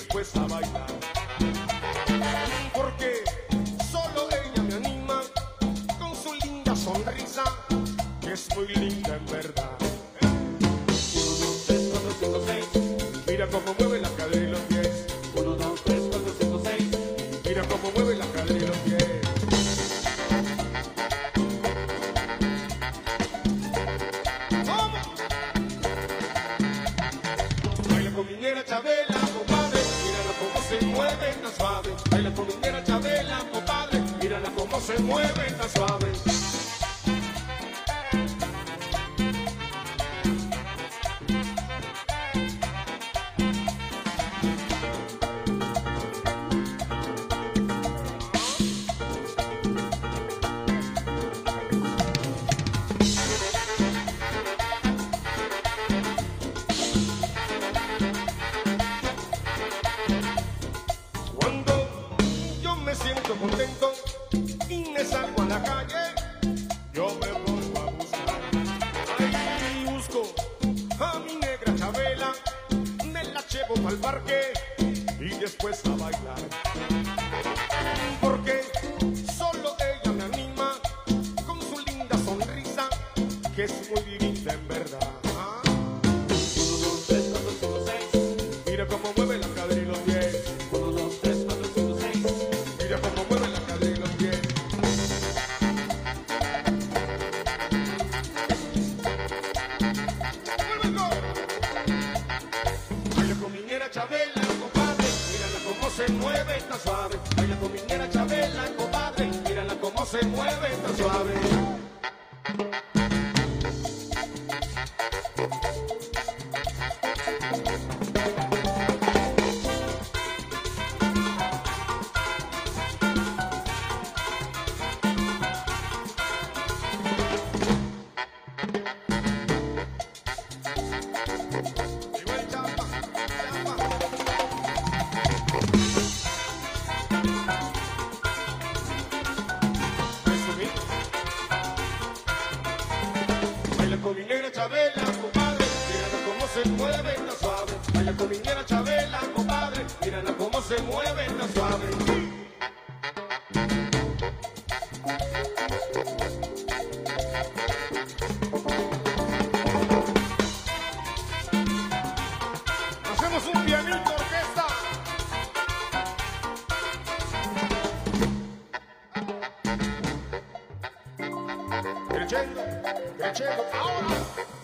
después a bailar. Porque solo ella me anima con su linda sonrisa, que es muy linda en verdad. 1, 2, 3, 4, 5, 6. Mira cómo mueve la cadera y los pies. 1, 2, 3, 4, 5, 6. Mira cómo mueve la cadera y los pies. Baila con minera Chabela, compadre, mírala cómo se mueve tan suave. Baila con minera Chabela, compadre, mírala cómo se mueve tan suave. Cuando yo me siento contento y me salgo a la calle, yo me pongo a buscar. Ahí busco a mi negra Chabela, me la llevo pa'l parque y después a bailar. Porque solo ella me anima con su linda sonrisa, que es muy divina en verdad. 1, 2, 3, 4, 5, 6. Mira cómo mueve la cadera y los pies. 1, 2, 3, 4, 5, 6. Mira cómo mueve la cadera y los pies. Baila con minera Chabela, compadre, mírala cómo se mueve tan suave. Baila con minera Chabela, compadre, mírala cómo se mueve tan suave. Igual chapa, chapa. Baila con mi negra Chabela, compadre, mírala cómo se mueve tan suave. Baila con mi negra Chabela, compadre, mírala cómo se mueve tan suave. Hacemos un pianito orquesta. Crescendo, crescendo, ahora.